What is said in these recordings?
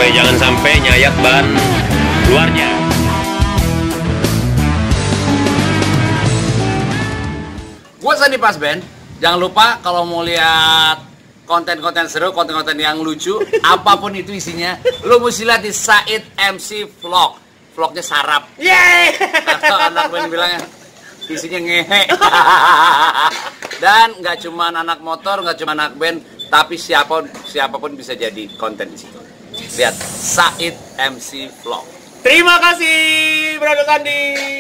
supaya jangan sampai nyayat ban luarnya. Gue Sandi Pasben. Jangan lupa kalau mau lihat konten-konten seru, konten-konten yang lucu, apapun itu isinya, lo mesti lihat di Said MC Vlog. Vlognya sarap. Yeay! Atau anak band bilangnya isinya ngehe. Dan nggak cuma anak motor, nggak cuma anak band, tapi siapapun bisa jadi konten di situ. Lihat Said MC Vlog. Terima kasih, Brother Sandi.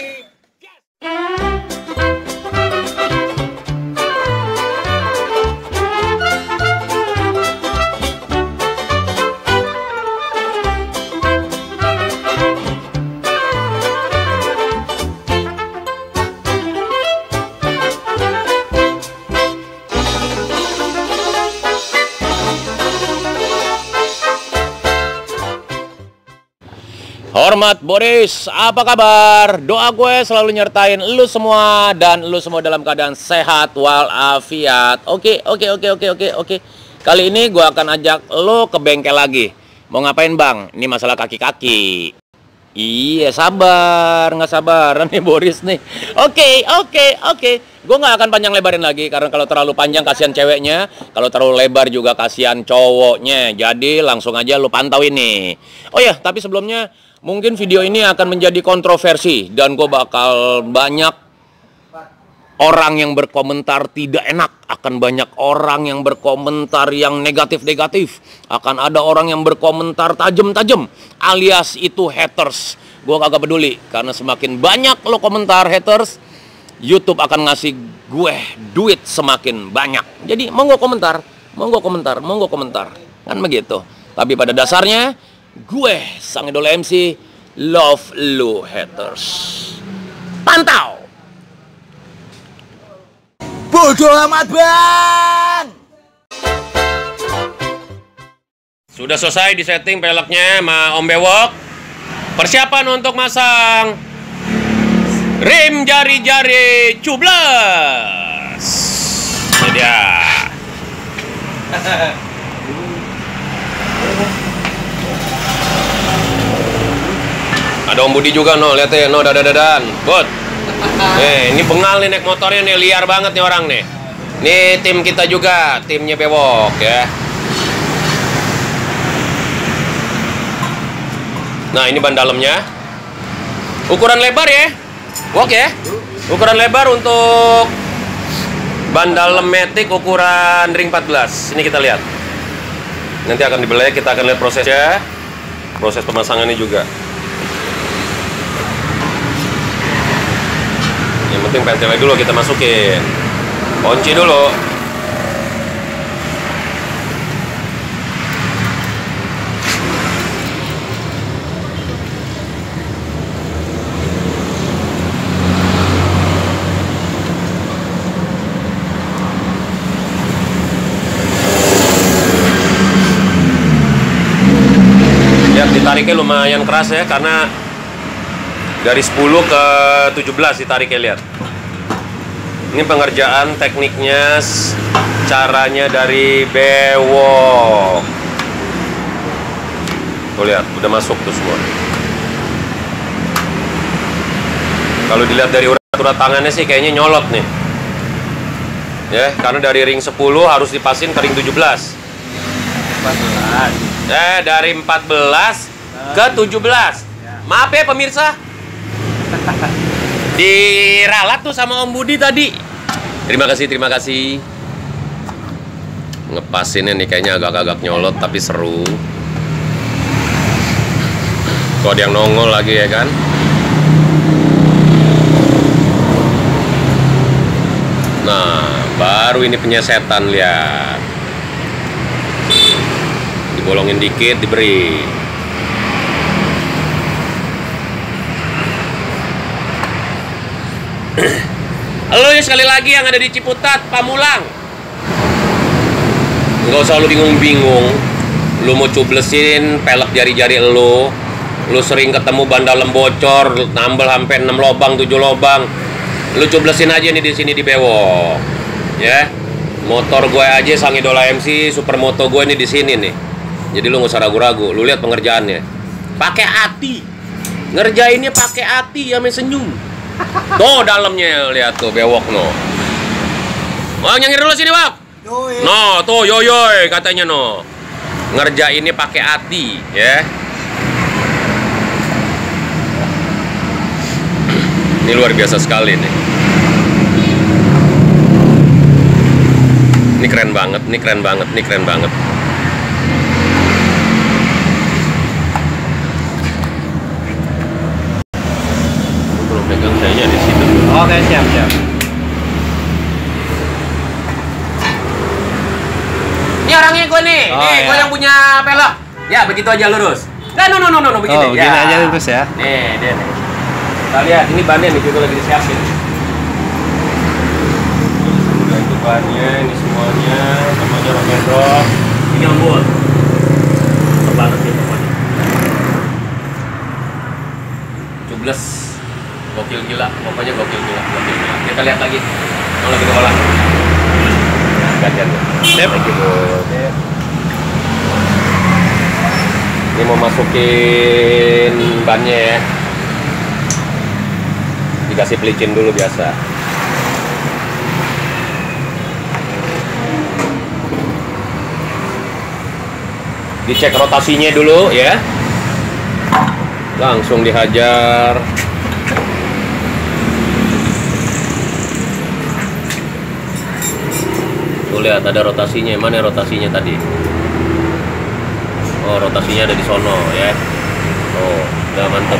Hormat Boris, apa kabar? Doa gue selalu nyertain lu semua dan lu semua dalam keadaan sehat walafiat. Oke. Kali ini gue akan ajak lu ke bengkel lagi. Mau ngapain bang? Ini masalah kaki-kaki. Iya, nggak sabaran nih Boris nih. Oke. Gue nggak akan panjang lebarin lagi karena kalau terlalu panjang kasihan ceweknya, kalau terlalu lebar juga kasihan cowoknya. Jadi langsung aja lu pantau ini. Oh ya, tapi sebelumnya mungkin video ini akan menjadi kontroversi dan gue bakal banyak orang yang berkomentar tidak enak, akan banyak orang yang berkomentar yang negatif-negatif, akan ada orang yang berkomentar tajam-tajam, alias itu haters. Gue kagak peduli, karena semakin banyak lo komentar haters, YouTube akan ngasih gue duit semakin banyak. Jadi monggo komentar, kan begitu. Tapi pada dasarnya gue sang idola MC love lu haters. Pantau. Bodoh amat bang. Sudah selesai di setting peleknya sama Om Bewok. Persiapan untuk masang rim jari-jari cublas. Ini dia. Ada Om Budi juga no, lihat ya, no dadadan. Bud. Nih, ini bengal nih naik motornya nih, liar banget nih orang nih. Nih tim kita juga, timnya Bewok ya. Nah, ini ban dalamnya. Ukuran lebar ya. Wok ya. Ukuran lebar untuk ban dalam Matic ukuran ring 14. Ini kita lihat. Nanti akan dibelek, kita akan lihat prosesnya. Proses pemasangannya juga. Yang penting pentilnya dulu kita masukin. Kunci dulu. Ya, ditariknya lumayan keras ya, karena dari 10 ke 17 ditariknya, lihat. Ini pengerjaan tekniknya, caranya dari Bewok. Tuh lihat, udah masuk tuh semua. Kalau dilihat dari urat tangannya sih kayaknya nyolot nih. Ya, karena dari ring 10 harus dipasin ke ring 17. 14. Dari 14 ke 17. Maaf ya pemirsa. Diralat tuh sama Om Budi tadi. Terima kasih. Ngepasinnya nih kayaknya agak-agak nyolot tapi seru. Kok ada yang nongol lagi ya kan? Nah, baru ini penyesetan, lihat. Dibolongin dikit, diberi. Halo ya, sekali lagi yang ada di Ciputat, Pamulang. Nggak usah lu bingung-bingung. Lu mau cublesin pelek jari-jari lu sering ketemu ban dalam bocor, nambel sampai 6 lobang, 7 lobang. Lu cublesin aja nih di sini di Bewok. Ya. Motor gue aja sang idola MC, supermoto gue nih di sini nih. Jadi lu nggak usah ragu-ragu. Lu lihat pengerjaannya. Pakai hati. Ngerjainnya pakai hati, ya senyum. Tuh dalamnya lihat tuh bewok no. Wah, nyengir dulu sini, Bang. No, tuh yoyoy katanya no. Ngerjainnya pakai hati, ya. Ini luar biasa sekali nih. Ini keren banget, ini keren banget, ini keren banget. Belum pegang sayanya di situ. Oke, siap. Ini orangnya gue nih. Oh, nih, iya. gue yang punya pelek. Ya, begitu aja lurus. No, begini. Oh, begini aja terus ya. Nih, dia nih. Kita lihat, ini bannya nih juga lagi disiapin. Udah itu bannya, ini semuanya, namanya rock and roll. Ini ombud. Terbanget nih pokoknya. Cubles. Gokil gila, pokoknya gokil gila. Kita lihat lagi. Kalau kita olah. Gantian tuh. Sip. Gitu. Ini mau masukin bannya ya. Dikasih pelicin dulu biasa. Dicek rotasinya dulu ya. Langsung dihajar. Tuh lihat ada rotasinya. Mana rotasinya tadi? Oh, rotasinya ada di sono ya. Oh, udah mantep.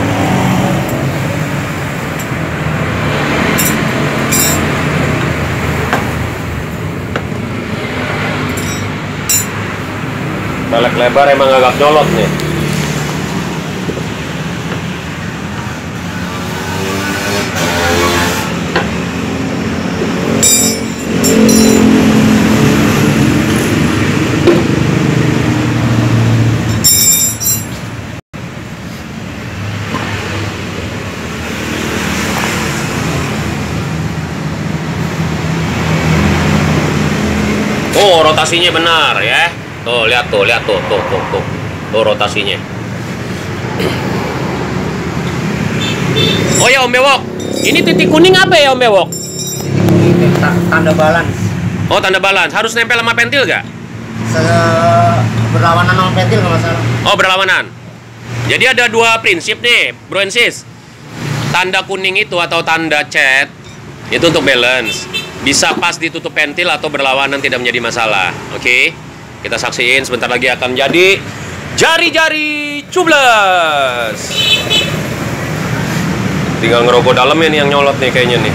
Pelek lebar emang agak nyolot nih. Oh, rotasinya benar ya. Tuh, lihat tuh. Tuh rotasinya. Oh ya, Om Bewok. Ini titik kuning apa ya, Om Bewok? Tanda balance. Oh, tanda balance. Harus nempel sama pentil gak? Berlawanan sama pentil nggak masalah. Oh, berlawanan. Jadi ada dua prinsip nih, bro and sis. Tanda kuning itu atau tanda cat itu untuk balance. Bisa pas ditutup pentil atau berlawanan, tidak menjadi masalah. Oke? Kita saksiin sebentar lagi akan jadi jari-jari cubles. Tinggal ngerogoh dalamnya nih yang nyolot nih kayaknya nih.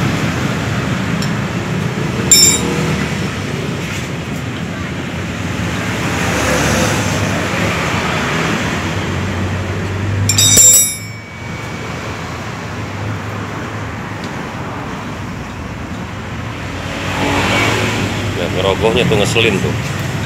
Nah, ngerogohnya tuh ngeselin tuh.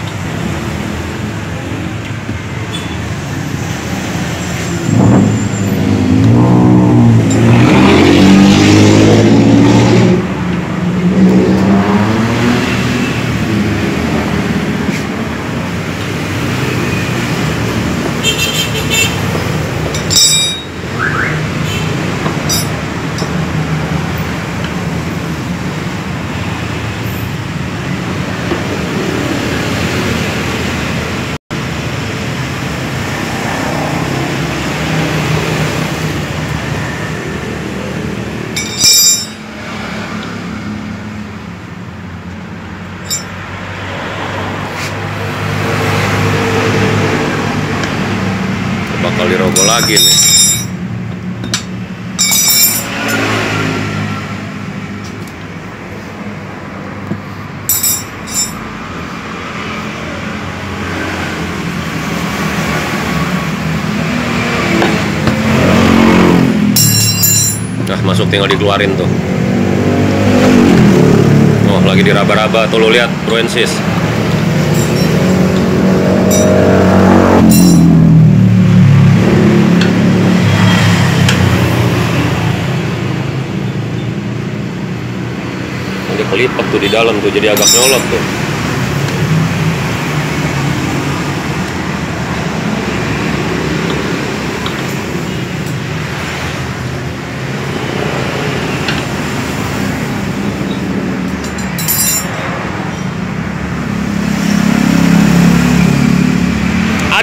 Bakal dirogoh lagi nih. Nah, masuk tinggal dikeluarin tuh. Oh, lagi diraba-raba tuh, lo lihat, bro and sis. Dia kelipet tuh di dalam tuh, jadi agak nyolot tuh.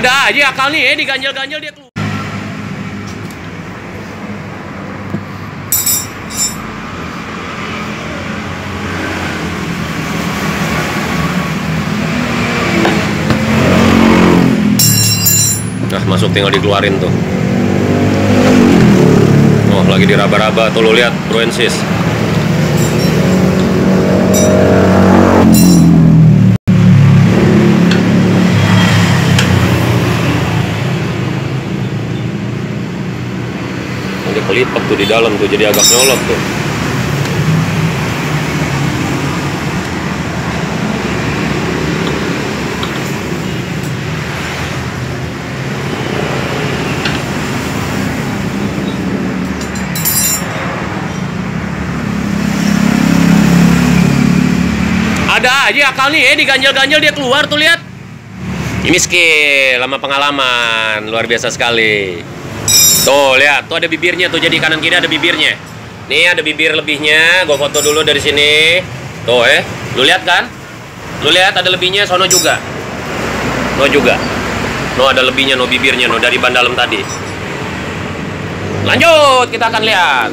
Ada aja akal nih, diganjel-ganjel dia keluar. Nah, masuk tinggal dikeluarin tuh. Oh, lagi diraba-raba tuh, lo lihat, Bro and Sis. Dia kelipet tuh di dalam tuh, jadi agak nyolot tuh. Ada aja akal nih, diganjel-ganjel dia keluar tuh, lihat. Ini skill, lama pengalaman, luar biasa sekali. Tuh, lihat, tuh ada bibirnya tuh, jadi kanan kiri ada bibirnya. Nih ada bibir lebihnya, gue foto dulu dari sini. Tuh lu lihat kan? Lu lihat ada lebihnya, sono juga. No juga. No ada lebihnya, no bibirnya, no dari ban dalam tadi. Lanjut, kita akan lihat.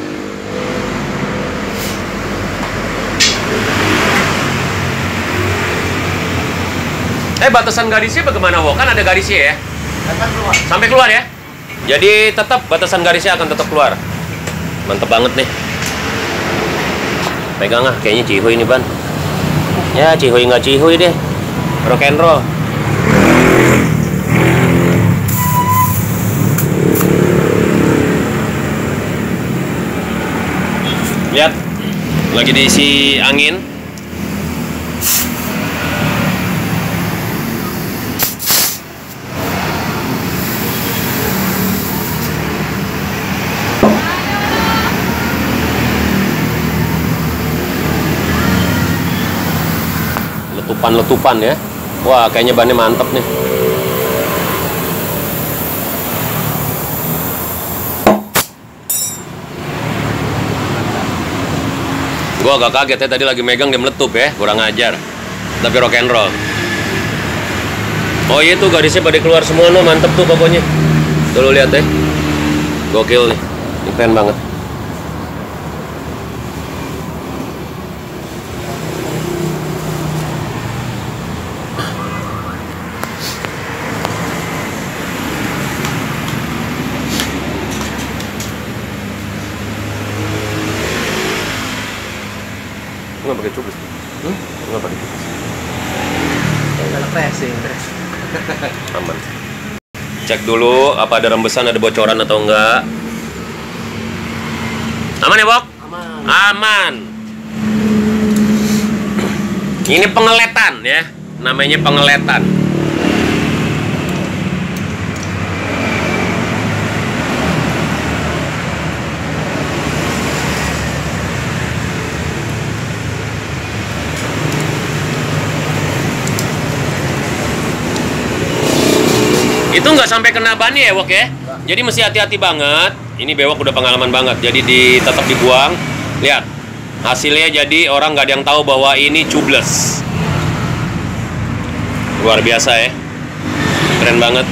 Batasan garisnya bagaimana, Wo? Kan ada garisnya ya? Sampai keluar ya? Jadi tetap batasan garisnya akan tetap keluar. Mantep banget nih. Pegang ah, kayaknya cihuy ini ban. Ya cihuy nggak cihuy deh. Rock and roll. Lihat, lagi diisi angin. Letupan ya. Wah, kayaknya bannya mantep nih. Gua agak kaget ya, tadi lagi megang dia meletup ya, kurang ajar. Tapi rock and roll. Oh iya tuh garisnya pada keluar semua, no, mantep tuh pokoknya. Tuh lu lihat ya. Gokil nih. Ini keren banget. Nggak pakai cubes? Nggak pakai cubes? Aman. Cek dulu apa ada rembesan, ada bocoran atau enggak. Aman ya, Bok? Aman. Ini pengeletan ya, namanya pengeletan. Itu nggak sampai kena bannya ya, Wok ya. Jadi mesti hati-hati banget. Ini bewok udah pengalaman banget. Jadi tetap dibuang. Lihat hasilnya, jadi orang nggak ada yang tahu bahwa ini tubeless. Luar biasa ya. Keren banget.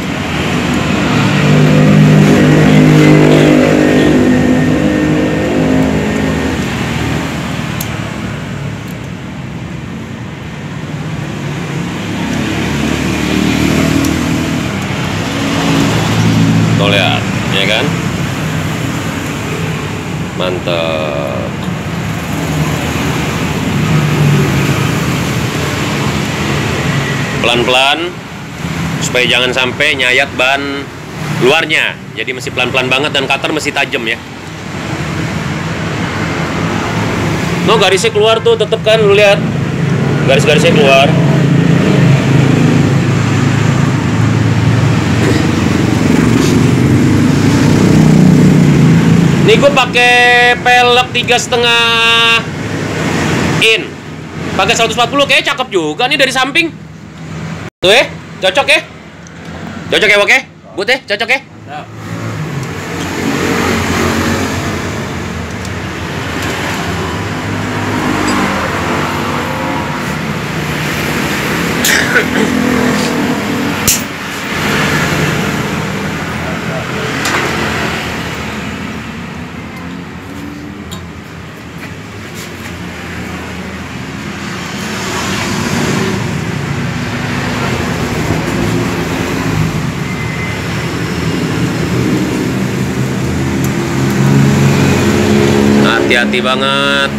Tuh lihat, ya kan? Mantap. Pelan-pelan supaya jangan sampai nyayat ban luarnya. Jadi mesti pelan-pelan banget dan cutter mesti tajam ya. No, garisnya keluar tuh, tetep kan, lu lihat. Garis-garisnya keluar. Ini gue pakai pelek 3,5 in, pakai 140, kayak cakep juga nih dari samping. Tuh ya, cocok ya, cocok ya, oke, but ya, cocok ya. Hati-hati banget.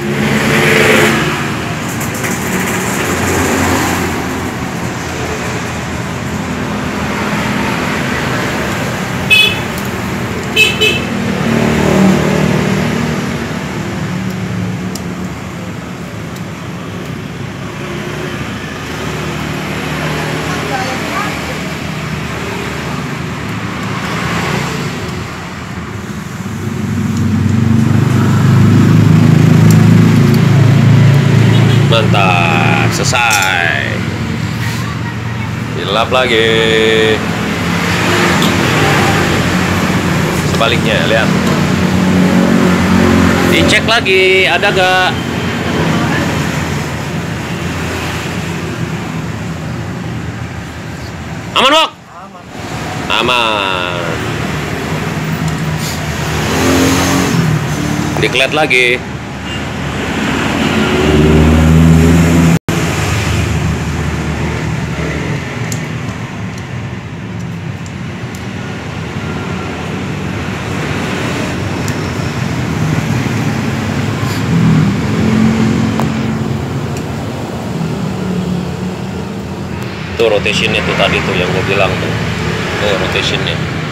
Mantap, selesai. Dilap lagi. Sebaliknya, lihat. Dicek lagi, ada gak? Aman, Wok? Aman. Diklet lagi. Tuh rotationnya tuh tadi tuh yang gue bilang tuh. Tuh rotationnya.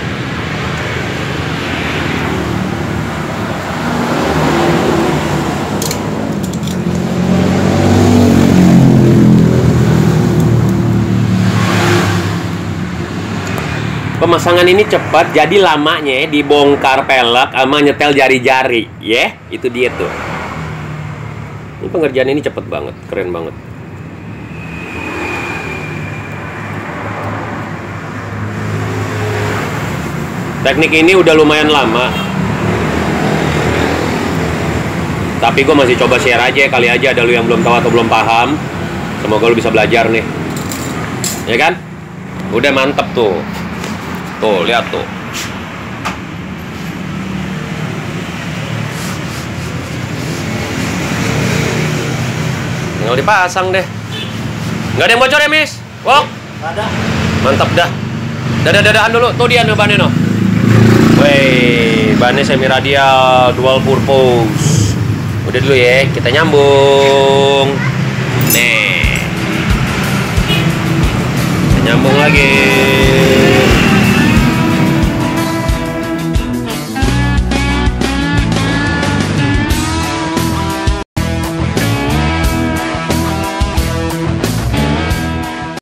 Pemasangan ini cepat, jadi lamanya dibongkar pelek sama nyetel jari-jari, ya. Itu dia tuh. Ini pengerjaan ini cepet banget, keren banget. Teknik ini udah lumayan lama, tapi gue masih coba share aja, kali aja ada lu yang belum tahu atau belum paham. Semoga lu bisa belajar nih, ya kan? Udah mantep tuh. Tuh, lihat tuh. Tinggal dipasang deh. Nggak ada yang bocor ya, Miss? Wok? Ada. Mantap dah. Dadah-dadahan dulu. Tuh dia nih bannya, no. Wey, bannya semi radial, dual purpose. Udah dulu ya, kita nyambung. Nih. Kita nyambung lagi.